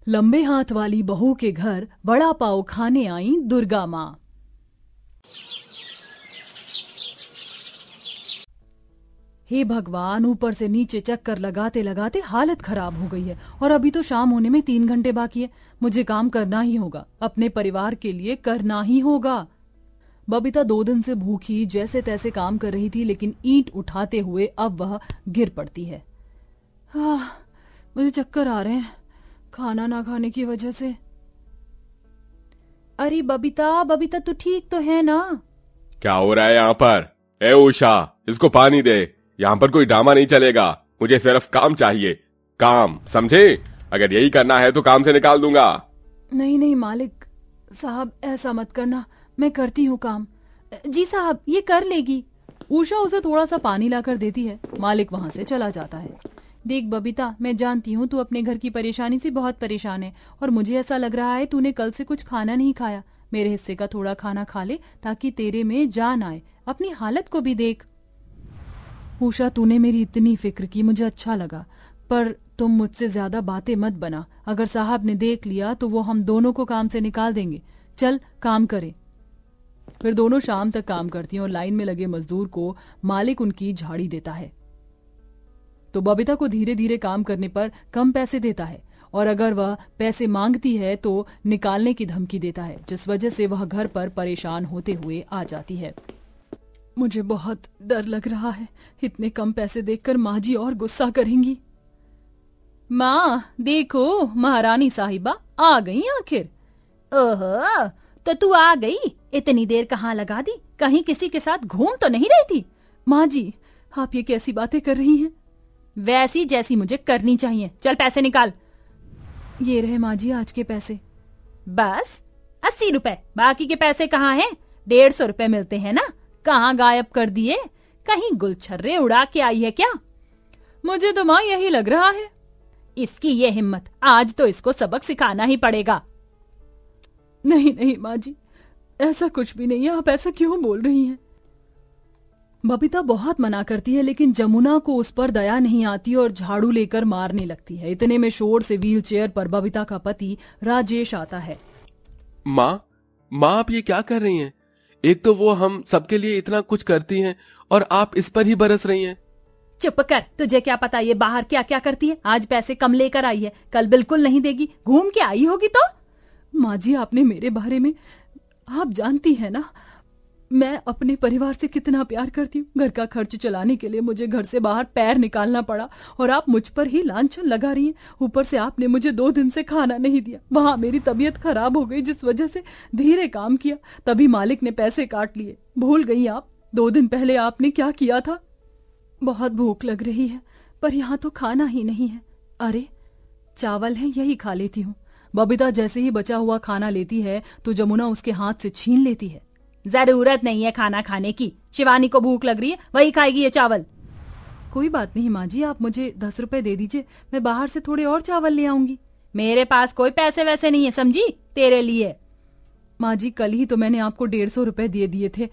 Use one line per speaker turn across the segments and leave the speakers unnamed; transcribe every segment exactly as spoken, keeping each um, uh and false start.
लंबे हाथ वाली बहू के घर वड़ा पाव खाने आई दुर्गा माँ। हे भगवान, ऊपर से नीचे चक्कर लगाते लगाते हालत खराब हो गई है और अभी तो शाम होने में तीन घंटे बाकी है। मुझे काम करना ही होगा, अपने परिवार के लिए करना ही होगा। बबीता दो दिन से भूखी जैसे तैसे काम कर रही थी, लेकिन ईंट उठाते हुए अब वह गिर पड़ती है। आह, मुझे चक्कर आ रहे हैं खाना ना खाने की वजह से। अरे बबीता, बबीता तू ठीक तो है ना?
क्या हो रहा है यहाँ पर? ए उषा, इसको पानी दे। यहाँ पर कोई ड्रामा नहीं चलेगा। मुझे सिर्फ काम चाहिए, काम, समझे? अगर यही करना है तो काम से निकाल दूंगा।
नहीं नहीं मालिक साहब, ऐसा मत करना, मैं करती हूँ काम। जी साहब, ये कर लेगी। उषा उसे थोड़ा सा पानी लाकर देती है। मालिक वहाँ से चला जाता है। देख बबीता, मैं जानती हूँ तू अपने घर की परेशानी से बहुत परेशान है और मुझे ऐसा लग रहा है तूने कल से कुछ खाना नहीं खाया। मेरे हिस्से का थोड़ा खाना खा ले ताकि तेरे में जान आए। अपनी हालत को भी देख। उषा, तूने मेरी इतनी फिक्र की, मुझे अच्छा लगा, पर तुम मुझसे ज्यादा बातें मत बना। अगर साहब ने देख लिया तो वो हम दोनों को काम से निकाल देंगे। चल काम करे। फिर दोनों शाम तक काम करती हैं और लाइन में लगे मजदूर को मालिक उनकी झाड़ी देता है तो बबीता को धीरे धीरे काम करने पर कम पैसे देता है और अगर वह पैसे मांगती है तो निकालने की धमकी देता है, जिस वजह से वह घर पर परेशान होते हुए आ जाती है। मुझे बहुत डर लग रहा है, इतने कम पैसे देखकर माँ जी और गुस्सा करेंगी। माँ देखो, महारानी साहिबा आ गई आखिर।
ओहो, तो तू आ गई? इतनी देर कहाँ लगा दी? कहीं किसी के साथ घूम तो नहीं रही थी?
माँ जी, आप ये कैसी बातें कर रही हैं?
वैसी जैसी मुझे करनी चाहिए। चल पैसे निकाल।
ये रहे माँ जी आज के पैसे।
बस अस्सी रुपए? बाकी के पैसे कहाँ हैं? डेढ़ सौ रुपए मिलते हैं ना, कहाँ गायब कर दिए? कहीं गुलछर्रे उड़ा के आई है क्या?
मुझे तो माँ यही लग रहा है।
इसकी ये हिम्मत, आज तो इसको सबक सिखाना ही पड़ेगा।
नहीं नहीं माँ जी, ऐसा कुछ भी नहीं है, आप ऐसा क्यों बोल रही हैं? बबीता बहुत मना करती है, लेकिन जमुना को उस पर दया नहीं आती और झाड़ू लेकर मारने लगती है। इतने में शोर से व्हील चेयर पर बबीता का पति राजेश आता है।
माँ, माँ आप ये क्या कर रही हैं? एक तो वो हम सबके लिए इतना कुछ करती हैं और आप इस पर ही बरस रही हैं।
चुप कर, तुझे क्या पता ये बाहर क्या क्या करती है? आज पैसे कम लेकर आई है, कल बिल्कुल नहीं देगी। घूम के आई होगी तो।
माँ जी, आपने मेरे बारे में, आप जानती हैं ना मैं अपने परिवार से कितना प्यार करती हूँ। घर का खर्च चलाने के लिए मुझे घर से बाहर पैर निकालना पड़ा और आप मुझ पर ही लांछन लगा रही हैं। ऊपर से आपने मुझे दो दिन से खाना नहीं दिया। वहां मेरी तबीयत खराब हो गई, जिस वजह से धीरे काम किया, तभी मालिक ने पैसे काट लिए। भूल गई आप दो दिन पहले आपने क्या किया था? बहुत भूख लग रही है, पर यहाँ तो खाना ही नहीं है। अरे चावल है, यही खा लेती हूँ। बबीता जैसे ही बचा हुआ खाना लेती है तो जमुना उसके हाथ से छीन लेती है।
जरूरत नहीं है खाना खाने की, शिवानी को भूख लग रही है, वही खाएगी ये चावल।
कोई बात नहीं माँ जी, आप मुझे दस रुपए दे दीजिए, मैं बाहर से थोड़े और चावल ले आऊंगी।
मेरे पास कोई पैसे वैसे नहीं है, समझी, तेरे लिए।
माँ जी, कल ही तो मैंने आपको डेढ़ सौ रुपए दिए दिए थे।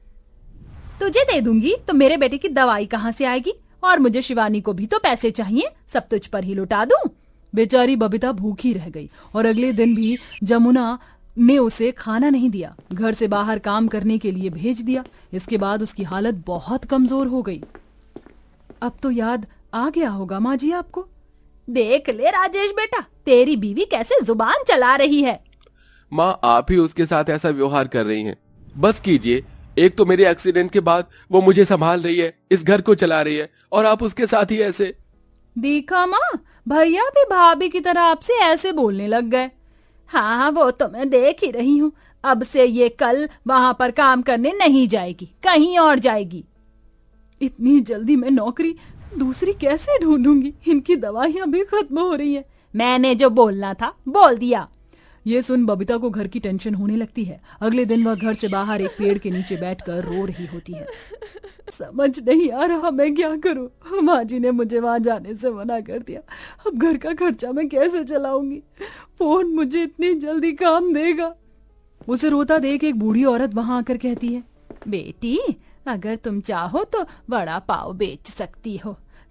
तुझे दे दूंगी तो मेरे बेटे की दवाई कहाँ से आएगी? और मुझे शिवानी को भी तो पैसे चाहिए, सब तुझ पर ही लुटा दूं।
बेचारी बबीता भूखी रह गई और अगले दिन भी जमुना ने उसे खाना नहीं दिया, घर से बाहर काम करने के लिए भेज दिया। इसके बाद उसकी हालत बहुत कमजोर हो गई। अब तो याद आ गया होगा माँ जी आपको।
देख ले राजेश बेटा, तेरी बीवी कैसे जुबान चला रही है।
माँ, आप ही उसके साथ ऐसा व्यवहार कर रही हैं। बस कीजिए, एक तो मेरे एक्सीडेंट के बाद वो मुझे संभाल रही है, इस घर को चला रही है, और आप उसके साथ ही ऐसे।
देखा माँ, भैया भी भाभी की तरह आपसे ऐसे बोलने लग गए।
हाँ, वो तो मैं देख ही रही हूँ। अब से ये कल वहां पर काम करने नहीं जाएगी, कहीं और जाएगी।
इतनी जल्दी मैं नौकरी दूसरी कैसे ढूंढूंगी? इनकी दवाइयां भी खत्म हो रही है।
मैंने जो बोलना था बोल दिया।
ये सुन बबीता को घर की टेंशन होने लगती है। अगले दिन वह घर से बाहर एक पेड़ के नीचे बैठकर रो रही होती है। समझ नहीं आ रहा मैं क्या करूं। माँ जी ने मुझे वहां जाने से मना कर दिया। अब घर का खर्चा मैं कैसे चलाऊंगी? फोन मुझे इतनी जल्दी काम देगा? उसे रोता देख एक बूढ़ी औरत वहां आकर कहती है,
बेटी, अगर तुम चाहो तो वड़ा पाव बेच सकती हो,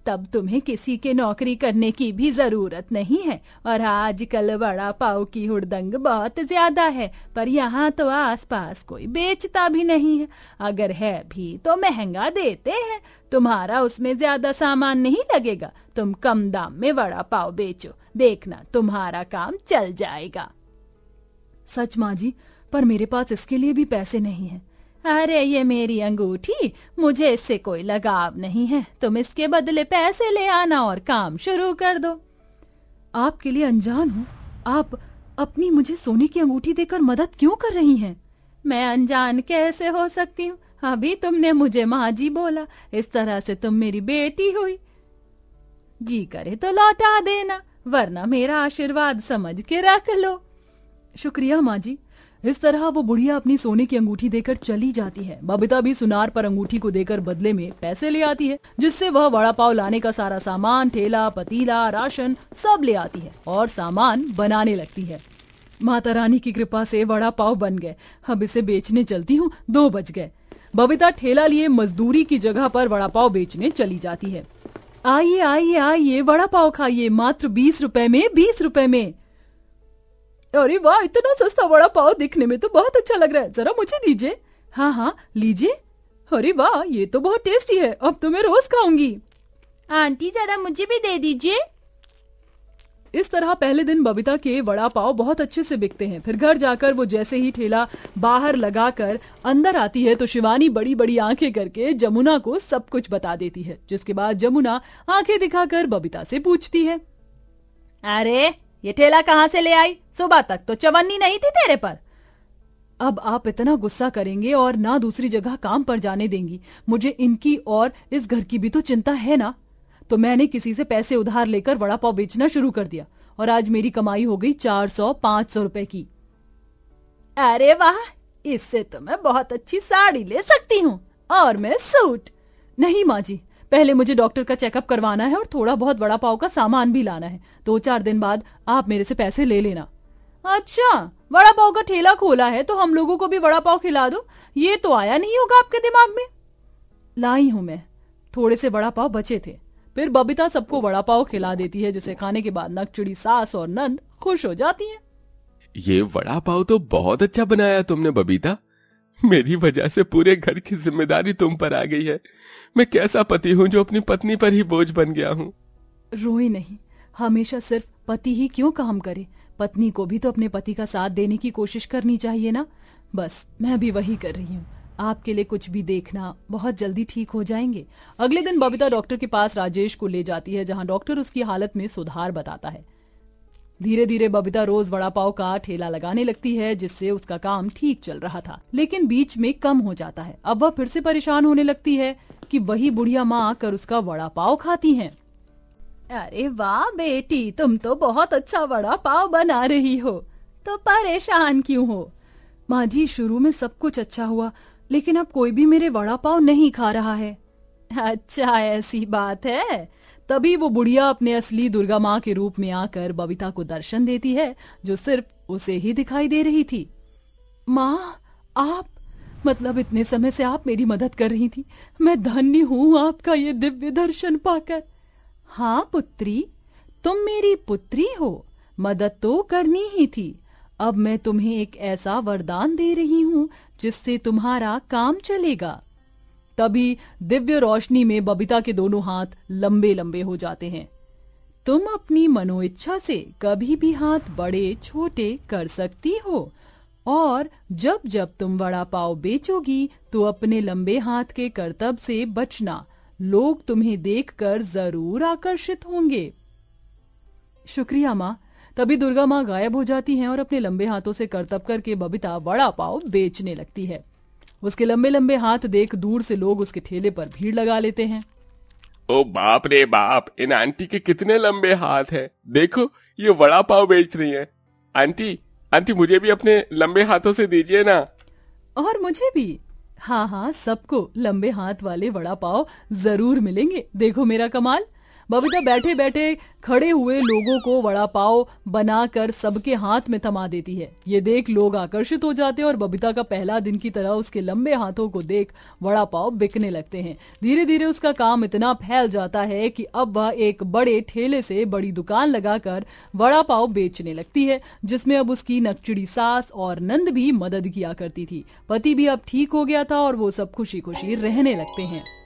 तब तुम्हें किसी के नौकरी करने की भी जरूरत नहीं है। और आजकल वड़ा पाव की हुड़दंग बहुत ज्यादा है, पर यहाँ तो आसपास कोई बेचता भी नहीं है। अगर है भी तो महंगा देते हैं। तुम्हारा उसमें ज्यादा सामान नहीं लगेगा। तुम कम दाम में वड़ा पाव बेचो, देखना तुम्हारा काम चल जाएगा।
सच माँ जी, पर मेरे पास इसके लिए भी पैसे नहीं हैं।
अरे ये मेरी अंगूठी, मुझे इससे कोई लगाव नहीं है। तुम इसके बदले पैसे ले आना और काम शुरू कर दो।
आपके लिए अनजान हूँ, आप अपनी मुझे सोने की अंगूठी देकर मदद क्यों कर रही हैं?
मैं अनजान कैसे हो सकती हूँ? अभी तुमने मुझे माँ जी बोला, इस तरह से तुम मेरी बेटी हुई। जी करे तो लौटा देना, वरना मेरा आशीर्वाद समझ के रख लो।
शुक्रिया माँ जी। इस तरह वो बुढ़िया अपनी सोने की अंगूठी देकर चली जाती है। बबीता भी सुनार पर अंगूठी को देकर बदले में पैसे ले आती है, जिससे वह वड़ा पाव लाने का सारा सामान, ठेला, पतीला, राशन सब ले आती है और सामान बनाने लगती है। माता रानी की कृपा से वड़ा पाव बन गए। अब इसे बेचने चलती हूँ, दो बज गए। बबीता ठेला लिए मजदूरी की जगह पर वड़ा पाव बेचने चली जाती है। आइए आइए आइए, वड़ा पाव खाइए, मात्र बीस रुपए में, बीस रुपए में। अरे वाह, इतना सस्ता वड़ा पाव, दिखने में तो बहुत अच्छा लग रहा है, जरा मुझे दीजिए। हाँ हाँ लीजिए। अरे वाह, ये तो बहुत टेस्टी है, अब तो मैं रोज खाऊंगी।
आंटी जरा मुझे भी दे दीजिए।
इस तरह पहले दिन बबीता के वड़ा पाव बहुत अच्छे से बिकते हैं। फिर घर जाकर वो जैसे ही ठेला बाहर लगाकर अंदर आती है तो शिवानी बड़ी बड़ी आंखें करके जमुना को सब कुछ बता देती है, जिसके बाद जमुना आंखें दिखाकर बबीता से पूछती है,
अरे ये ठेला कहाँ से ले आई? सुबह तक तो चवन्नी नहीं थी तेरे पर।
अब आप इतना गुस्सा करेंगे और ना दूसरी जगह काम पर जाने देंगी। मुझे इनकी और इस घर की भी तो चिंता है ना। तो मैंने किसी से पैसे उधार लेकर वड़ा पाव बेचना शुरू कर दिया और आज मेरी कमाई हो गई चार सौ पांच सौ रुपए की।
अरे वाह, इससे तो मैं बहुत अच्छी साड़ी ले सकती हूँ, और मैं सूट।
नहीं माँ जी, पहले मुझे डॉक्टर का चेकअप करवाना है और थोड़ा बहुत वड़ा पाव का सामान भी लाना है। दो चार दिन बाद आप मेरे से पैसे ले लेना।
अच्छा, वड़ा पाव का ठेला खोला है तो हम लोगों को भी वड़ा पाव खिला दो, ये तो आया नहीं होगा आपके दिमाग में।
लाई हूं मैं, थोड़े से वड़ा पाव बचे थे। फिर बबीता सबको वड़ा पाव खिला देती है, जिसे खाने के बाद नकचुड़ी सास और नंद खुश हो जाती हैं।
ये वड़ा पाव तो बहुत अच्छा बनाया तुमने बबीता। मेरी वजह से पूरे घर की जिम्मेदारी तुम पर आ गई है। मैं कैसा पति हूँ जो अपनी पत्नी पर ही बोझ बन गया हूँ।
रोए नहीं, हमेशा सिर्फ पति ही क्यों काम करे, पत्नी को भी तो अपने पति का साथ देने की कोशिश करनी चाहिए ना। बस मैं भी वही कर रही हूँ। आपके लिए कुछ भी देखना, बहुत जल्दी ठीक हो जाएंगे। अगले दिन बबीता डॉक्टर के पास राजेश को ले जाती है, जहाँ डॉक्टर उसकी हालत में सुधार बताता है। धीरे धीरे बबीता रोज वड़ा पाव का ठेला लगाने लगती है, जिससे उसका काम ठीक चल रहा था, लेकिन बीच में कम हो जाता है। अब वह फिर से परेशान होने लगती है कि वही बुढ़िया माँ आकर उसका वड़ा पाव खाती हैं।
अरे वाह बेटी, तुम तो बहुत अच्छा वड़ा पाव बना रही हो, तो परेशान क्यों हो?
माँ जी, शुरू में सब कुछ अच्छा हुआ, लेकिन अब कोई भी मेरे वड़ा पाव नहीं खा रहा है।
अच्छा, ऐसी बात है।
तभी वो बुढ़िया अपने असली दुर्गा माँ के रूप में आकर बबीता को दर्शन देती है, जो सिर्फ उसे ही दिखाई दे रही थी। माँ, आप मतलब इतने समय से आप मेरी मदद कर रही थी। मैं धन्य हूँ आपका ये दिव्य दर्शन पाकर।
हाँ पुत्री, तुम मेरी पुत्री हो, मदद तो करनी ही थी।
अब मैं तुम्हें एक ऐसा वरदान दे रही हूँ जिससे तुम्हारा काम चलेगा। तभी दिव्य रोशनी में बबीता के दोनों हाथ लंबे लंबे हो जाते हैं। तुम अपनी मनोइच्छा से कभी भी हाथ बड़े छोटे कर सकती हो, और जब जब तुम वड़ा पाव बेचोगी तो अपने लंबे हाथ के करतब से बचना। लोग तुम्हें देखकर जरूर आकर्षित होंगे। शुक्रिया माँ। तभी दुर्गा माँ गायब हो जाती हैं और अपने लंबे हाथों से करतब करके बबीता वड़ा पाव बेचने लगती है। उसके लंबे लंबे हाथ देख दूर से लोग उसके ठेले पर भीड़ लगा लेते हैं।
ओ बाप रे बाप, इन आंटी के कितने लंबे हाथ हैं। देखो, ये वड़ा पाव बेच रही हैं। आंटी आंटी मुझे भी अपने लंबे हाथों से दीजिए ना।
और मुझे भी। हाँ हाँ, सबको लंबे हाथ वाले वड़ा पाव जरूर मिलेंगे। देखो मेरा कमाल। बबीता बैठे बैठे खड़े हुए लोगों को वड़ा पाव बनाकर सबके हाथ में थमा देती है। ये देख लोग आकर्षित हो जाते हैं और बबीता का पहला दिन की तरह उसके लंबे हाथों को देख वड़ा पाव बिकने लगते हैं। धीरे धीरे उसका काम इतना फैल जाता है कि अब वह एक बड़े ठेले से बड़ी दुकान लगाकर वड़ा पाव बेचने लगती है, जिसमें अब उसकी नकचिड़ी सास और नंद भी मदद किया करती थी। पति भी अब ठीक हो गया था और वो सब खुशी खुशी रहने लगते हैं।